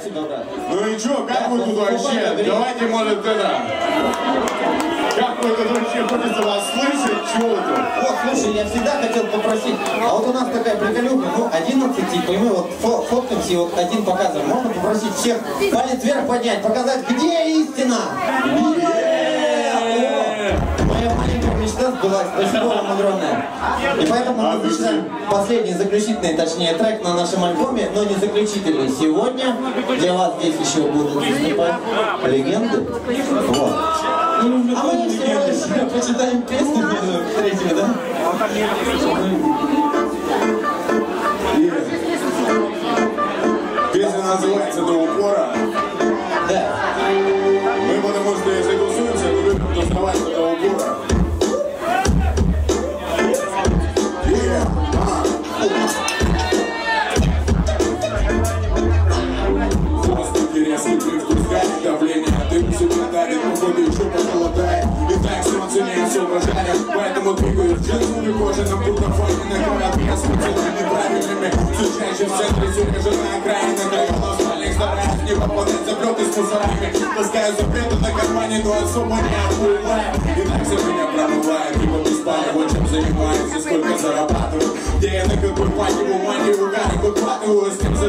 тебя, брат. Ну и чё, как вы тут вообще? Давайте, может, это... Как вы тут вообще хочется вас слышать? Чё вы тут? Вот, слушай, я всегда хотел попросить, а вот у нас такая приколюха, ну, 11 типа, и мы вот фоткаемся, и вот один показываем. Можно попросить всех палец вверх поднять, показать, где истина? Моя маленькая мечта сбылась, спасибо вам огромное. И поэтому мы начинаем последний, заключительный, точнее, трек на нашем альбоме, но не заключительный. Сегодня для вас здесь еще будут выступать легенды. Вот. А мы всего лишь почитаем песни третьими, да? Песня называется «До упора». Да. Мы потому что если тусуемся, то любим тусовать до упора. Просто резкий дрифт, пускает давление, ты у себя давит, походу еще похолодает. И так солнце не соображает, поэтому двигаюсь джинсами кожаном бутафоне на корабле с поцелуями правильными. Все чаще в центре Сережа на окраине, района остальных стараюсь не попадать за брёты с мусорами. Таскаю запреты на кармане, но особо не обуываю. И так все меня промывает, типа без пали, вот чем занимаюсь и сколько зарабатываю. Где я на какой пати в умане угары выхватываю, с кем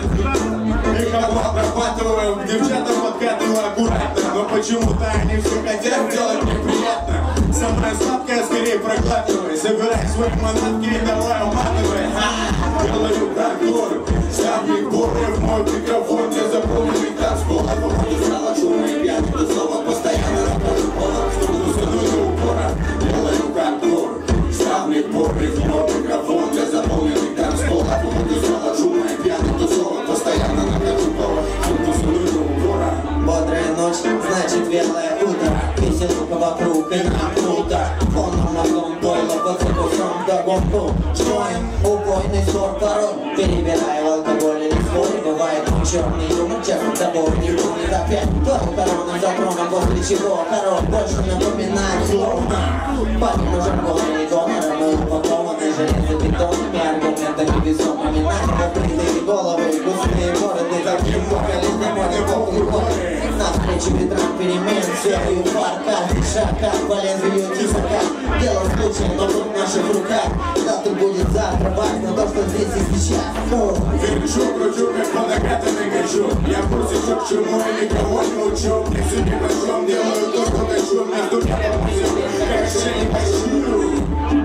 и кого обрабатываю, к девчатам подкатываю аккуратно. Но почему-то они все хотят делать неприятно. Самое сладкое скорее проглатывай, собирай свои манатки и давай уматывай. Делаю хардкор, ставни горы в мой микрофон, я запомнил танцпол. А походу стало шумно и пьяный, тусовок постоянно работаю полок, чтобы тусануть до упора. Делаю хардкор, ставни горы в мой микрофон, я запомнил танцпол. А походу стало шумно и пьяный, тусовок постоянно нахожу полок, чтобы тусануть до упора. Бодрая ночь, значит белое утро, веселуха вокруг и нам круто. Вон нам мозгом пойло, подсыпавшим догонку. Строим убойный сор король, перебирая в алкоголе и споре. Бывает черный юмор, честно тобой не будет опять. Клаву корону за троном, после чего король больше напоминает словно. Помимо жаргона и донора, мы упакованы железобетонными аргументами весомыми. Нахер бритые головы, густые бороды, таким поколением море похуй горы. Навстречу ветрам перемен, серию пар, каждый шаг, как по лезвию тесака. Дело случая, но тут в наших руках. Завтра будет завтра, важно то, что здесь и сейчас. Верчу, кручу, как по накатанной качу. Я в курсе, что к чему и никого не учу. Не судьи прощем, делаю то, что хочу. Между небом и землей, как еще не хочу.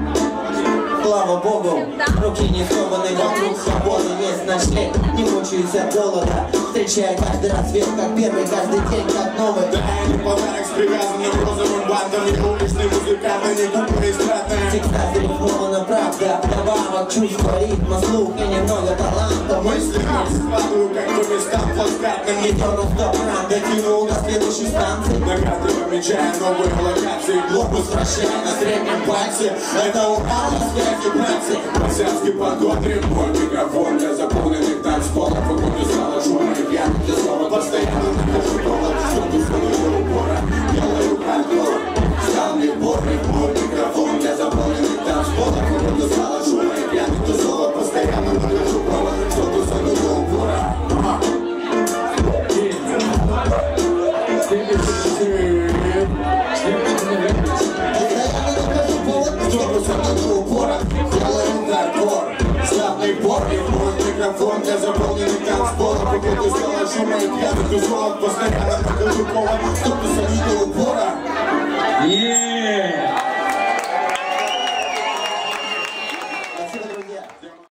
Слава Богу, руки не скованы, вокруг свободы, весь ночлег. Не мучаюсь от голода, встречая каждый рассвет, как первый, каждый день, как новый. Да, не подарок с привязанным розовым бантом. И уличный музыкант, а не глупая эстрадная. Всегда зарифмована правда, вдобавок чувства, ритма, слух и немного таланта. Мысли складываю, как по местам плацкартным. Не дернул стоп, дотянул до следующей станции. На карте помечая новые локации, глобус вращая на среднем пальце. Это Урал, связи, братцы. Марсианский подгодрим, мой микрофон для заполненных танцполов. Погода стала шумной, пьяным, ты снова постоянно нахожу повод, чтобы скинуть до упора. Делаю хардкор, стал мне борный, мой микрофон для заполненных танцполов. Погода стала шумной, пьяным, ты снова постоянно нахожу повод, чтобы скинуть до упора. Славный порный, мой микрофон для заполненных танцполов. Походу стало шумно и пьяных тусовок, постоянно покажу повод, чтобы садить до упора.